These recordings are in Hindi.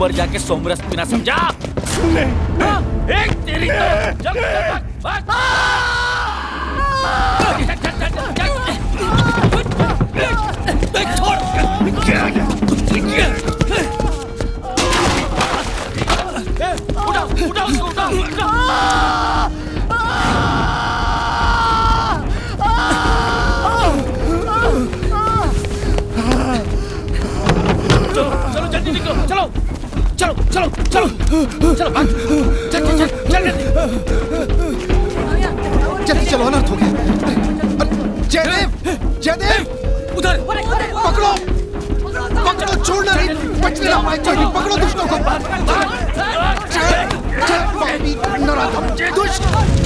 ऊपर जाके सोमरस पीना समझा? एक तेरी चलो जल्दी निकलो, चलो चलो चलो चलो चलो भाग, चल चल चल जल्दी चलो, अनर्थ हो गया। जयदेव, जयदेव, उधर पकड़ो, पकड़ो, छोड़ना नहीं, बचने ना पाए, पकड़ो दुष्टों को। नराधम दुष्ट।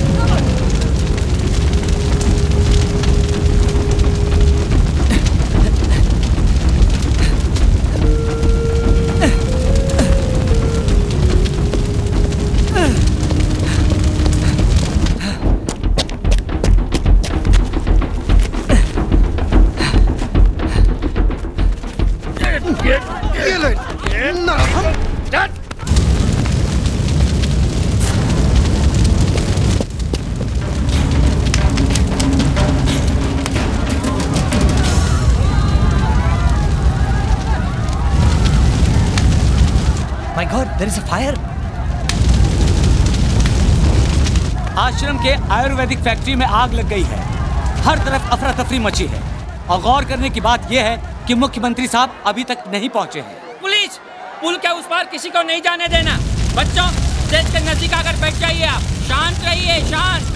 There is a fire. आश्रम के आयुर्वेदिक फैक्ट्री में आग लग गई है। हर तरफ अफरा तफरी मची है और गौर करने की बात यह है कि मुख्यमंत्री साहब अभी तक नहीं पहुंचे हैं। पुलिस, पुल के उस पार किसी को नहीं जाने देना। बच्चों, स्टेज के नजदीक आकर बैठ जाइए। आप शांत रहिए, शांत।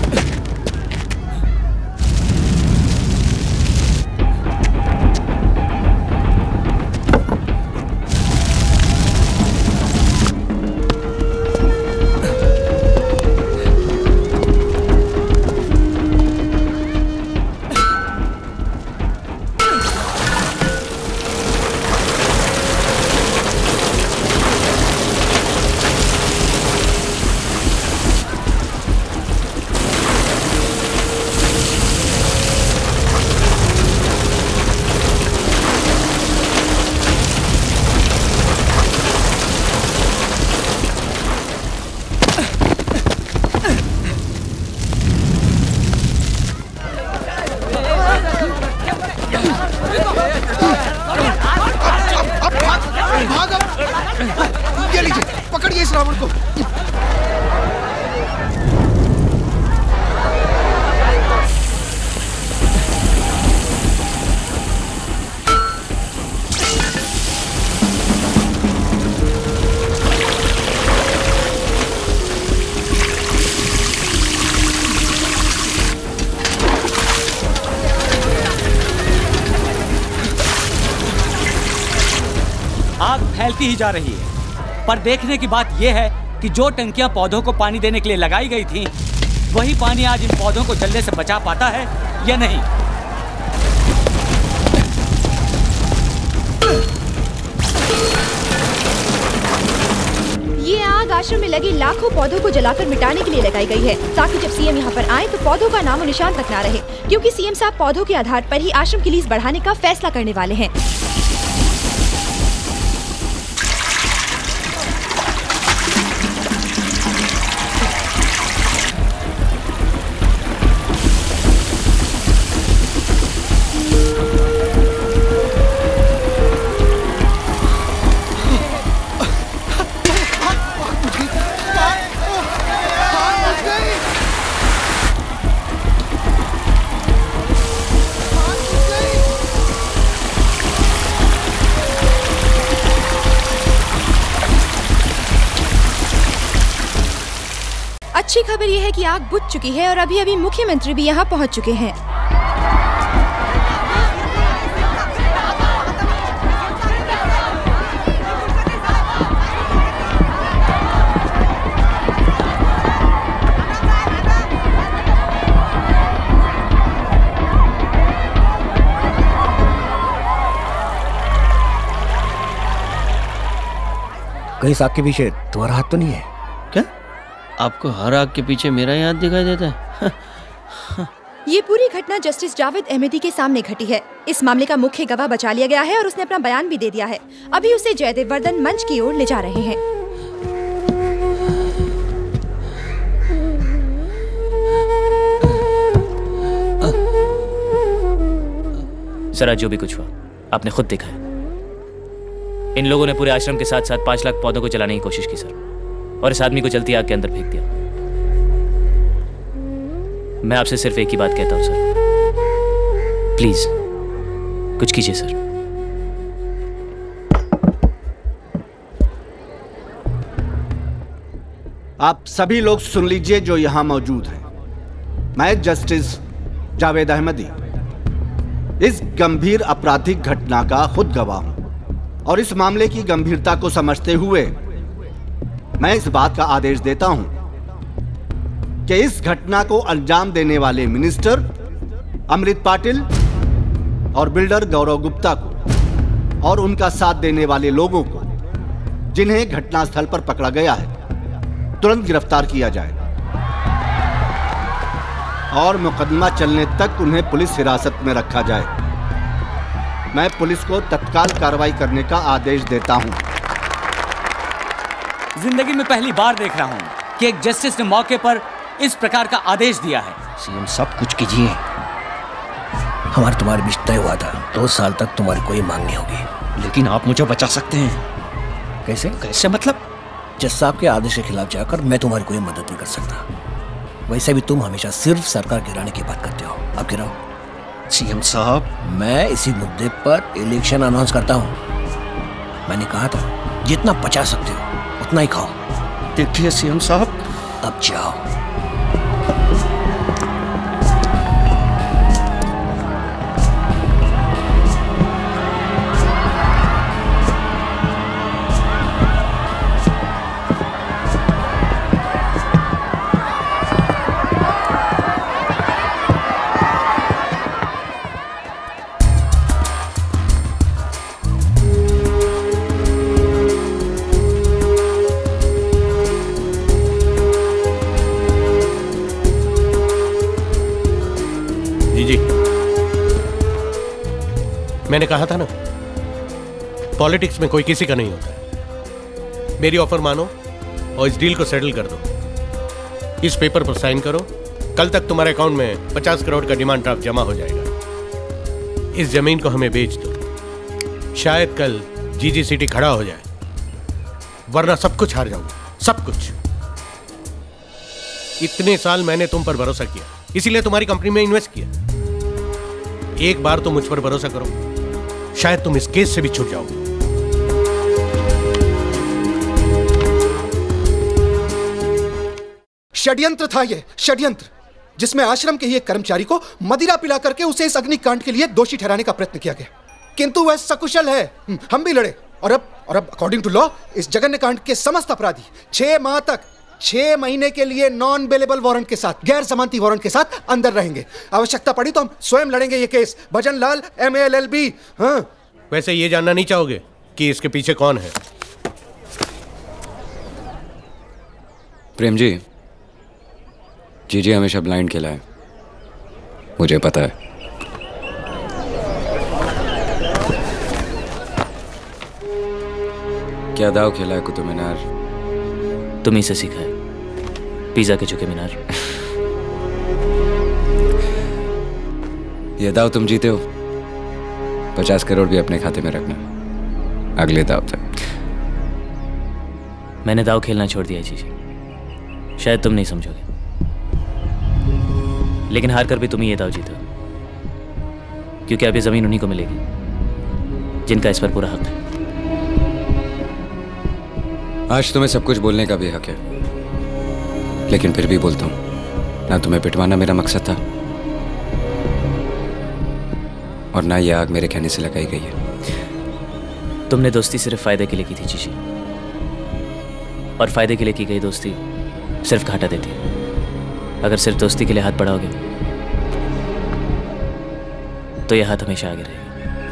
फैलती ही जा रही है। पर देखने की बात यह है कि जो टंकियां पौधों को पानी देने के लिए लगाई गई थीं, वही पानी आज इन पौधों को जलने से बचा पाता है या नहीं। ये आग आश्रम में लगे लाखों पौधों को जलाकर मिटाने के लिए लगाई गई है, ताकि जब सीएम यहाँ पर आए तो पौधों का नामो निशान तक ना रहे, क्योंकि सीएम साहब पौधों के आधार पर ही आश्रम की लीज बढ़ाने का फैसला करने वाले हैं। अच्छी खबर यह है कि आग बुझ चुकी है और अभी अभी मुख्यमंत्री भी यहाँ पहुँच चुके हैं। कहीं साग के पीछे तुम्हारा हाथ तो नहीं है क्या? आपको हर आग के पीछे मेरा ही हाथ दिखाई देता है? ये पूरी घटना जस्टिस जावेद अहमदी के सामने घटी है। इस मामले का मुख्य गवाह बचा लिया गया है और उसने अपना बयान भी दे दिया है। अभी उसे जयदेव वर्धन मंच की ओर ले जा रहे हैं। सर, आज जो भी कुछ हुआ आपने खुद देखा है। इन लोगों ने पूरे आश्रम के साथ साथ 5 लाख पौधों को जलाने की कोशिश की सर, और इस आदमी को जलती आग के अंदर फेंक दिया। मैं आपसे सिर्फ एक ही बात कहता हूं सर, प्लीज कुछ कीजिए सर। आप सभी लोग सुन लीजिए जो यहां मौजूद हैं। मैं जस्टिस जावेद अहमदी इस गंभीर आपराधिक घटना का खुद गवाह हूं और इस मामले की गंभीरता को समझते हुए मैं इस बात का आदेश देता हूं कि इस घटना को अंजाम देने वाले मिनिस्टर अमृत पाटिल और बिल्डर गौरव गुप्ता को और उनका साथ देने वाले लोगों को, जिन्हें घटनास्थल पर पकड़ा गया है, तुरंत गिरफ्तार किया जाए और मुकदमा चलने तक उन्हें पुलिस हिरासत में रखा जाए। मैं पुलिस को तत्काल कार्रवाई करने का आदेश देता हूं। जिंदगी में पहली बार देख रहा हूं कि एक जस्टिस ने मौके पर इस प्रकार का आदेश दिया है। सीएम सब कुछ कीजिए। हमारा तुम्हारे बीच तय हुआ था 2 साल तक तुम्हारी कोई मांग नहीं होगी। लेकिन आप मुझे बचा सकते हैं। कैसे? कैसे मतलब? जज साहब के आदेश के खिलाफ जाकर मैं तुम्हारी कोई मदद नहीं कर सकता। वैसे भी तुम हमेशा सिर्फ सरकार गिराने की बात करते हो। अब गिराओ। सीएम साहब, मैं इसी मुद्दे पर इलेक्शन अनाउंस करता हूँ। मैंने कहा था जितना बचा सकते हो उतना ही खाओ। देखिए सीएम साहब, अब जाओ। मैंने कहा था ना, पॉलिटिक्स में कोई किसी का नहीं होता। मेरी ऑफर मानो और इस डील को सेटल कर दो। इस पेपर पर साइन करो। कल तक तुम्हारे अकाउंट में 50 करोड़ का डिमांड ड्राफ्ट जमा हो जाएगा। इस जमीन को हमें बेच दो। शायद कल जीजीसीटी खड़ा हो जाए, वरना सब कुछ हार जाऊंगा, सब कुछ। इतने साल मैंने तुम पर भरोसा किया, इसीलिए तुम्हारी कंपनी में इन्वेस्ट किया। एक बार तो मुझ पर भरोसा करो, शायद तुम इस केस से भी छूट जाओगे। षड्यंत्र था ये, षड्यंत्र, जिसमें आश्रम के ही एक कर्मचारी को मदिरा पिला करके उसे इस अग्निकांड के लिए दोषी ठहराने का प्रयत्न किया गया। किंतु वह सकुशल है। हम भी लड़े और अब अकॉर्डिंग टू लॉ इस जघन्य कांड के समस्त अपराधी 6 माह तक 6 महीने के लिए नॉन बेलेबल वारंट के साथ, गैर जमानती वारंट के साथ अंदर रहेंगे। आवश्यकता पड़ी तो हम स्वयं लड़ेंगे ये केस। भजन लाल MALLB। हाँ। वैसे ये जानना नहीं चाहोगे कि इसके पीछे कौन है? प्रेम जी, जीजी हमेशा ब्लाइंड खेला है, मुझे पता है। क्या दाव खेला है कुतुब मीनार? तुम ही से सीखा है, पिज्जा के झुके मीनार। ये दाव तुम जीते हो, 50 करोड़ भी अपने खाते में रखना अगले दाव तक। मैंने दाव खेलना छोड़ दिया जी, शायद तुम नहीं समझोगे, लेकिन हार कर भी तुम ही ये दाव जीते हो, क्योंकि अब ये जमीन उन्हीं को मिलेगी जिनका इस पर पूरा हक है। आज तुम्हें सब कुछ बोलने का भी हक है, लेकिन फिर भी बोलता हूं, ना तुम्हें पिटवाना मेरा मकसद था और ना ये आग मेरे कहने से लगाई गई है। तुमने दोस्ती सिर्फ फायदे के लिए की थी जीजी, और फायदे के लिए की गई दोस्ती सिर्फ घाटा देती है। अगर सिर्फ दोस्ती के लिए हाथ बढ़ाओगे तो यह हाथ हमेशा आगे रहेगा।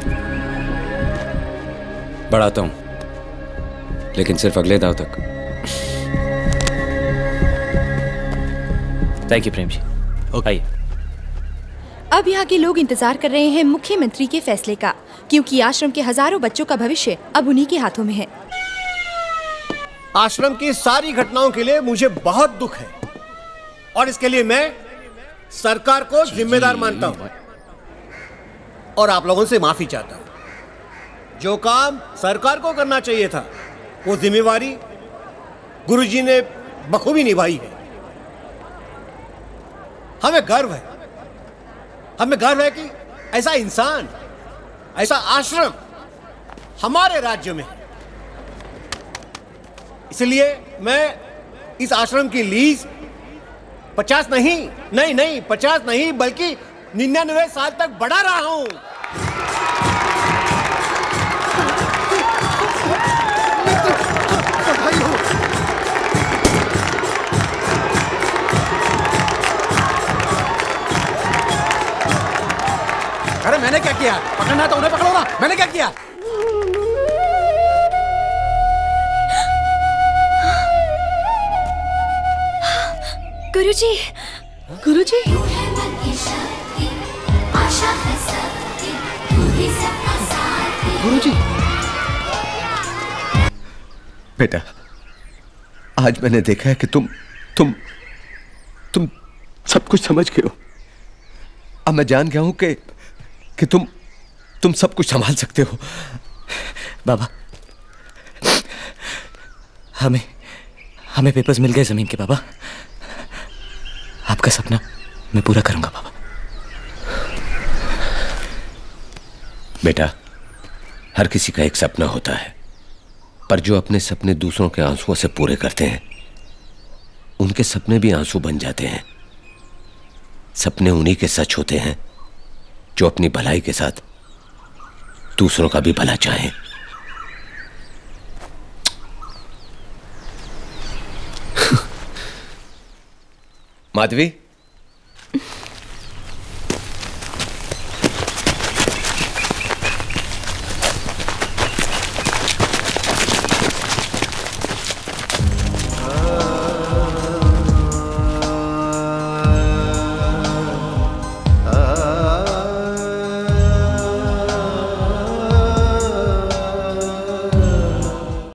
बढ़ाता हूं, लेकिन सिर्फ अगले दाव तक। Thank you Prem ji. आइए। अब यहाँ के लोग इंतजार कर रहे हैं मुख्यमंत्री के फैसले का, क्योंकि आश्रम के हजारों बच्चों का भविष्य अब उन्हीं के हाथों में है। आश्रम की सारी घटनाओं के लिए मुझे बहुत दुख है और इसके लिए मैं सरकार को जिम्मेदार मानता हूं और आप लोगों से माफी चाहता हूं। जो काम सरकार को करना चाहिए था वो जिम्मेवारी गुरुजी ने बखूबी निभाई है। हमें गर्व है कि ऐसा इंसान, ऐसा आश्रम हमारे राज्य में है। इसलिए मैं इस आश्रम की लीज 50 नहीं बल्कि 99 साल तक बढ़ा रहा हूं। अरे मैंने क्या किया? पकड़ना तो उन्हें पकड़ो ना। मैंने क्या किया? गुरुजी, गुरुजी। गुरुजी। बेटा, आज मैंने देखा है कि तुम सब कुछ समझ गए हो। अब मैं जान गया हूं कि तुम सब कुछ संभाल सकते हो। बाबा, हमें पेपर्स मिल गए जमीन के। बाबा, आपका सपना मैं पूरा करूंगा। बाबा, बेटा, हर किसी का एक सपना होता है, पर जो अपने सपने दूसरों के आंसुओं से पूरे करते हैं उनके सपने भी आंसू बन जाते हैं। सपने उन्हीं के सच होते हैं जो अपनी भलाई के साथ दूसरों का भी भला चाहें। माधवी,